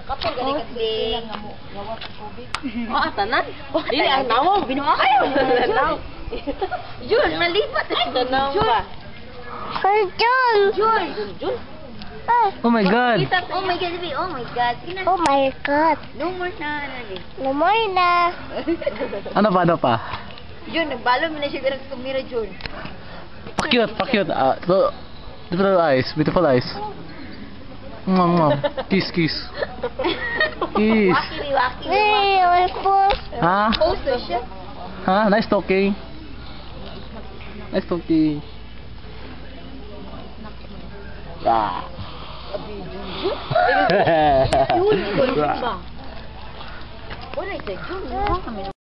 Kapag galing kasi tanan. Dili ang nawaw binuha kayo. Jun, nalipat tanaw ba? Jun! Jun. Oh my God. Oh my God, baby. Oh my God. Oh my God. No more na, No more na. Ano pa? Jun, nagbalo mo na siya garang kumira, Jun. Pa-cute. Beautiful eyes. Kiss. Kiss. Waki. Hey, my phone. Ha? Poster siya. Ha? Nice talking. Ah. Jun ba? Wala ito, Jun.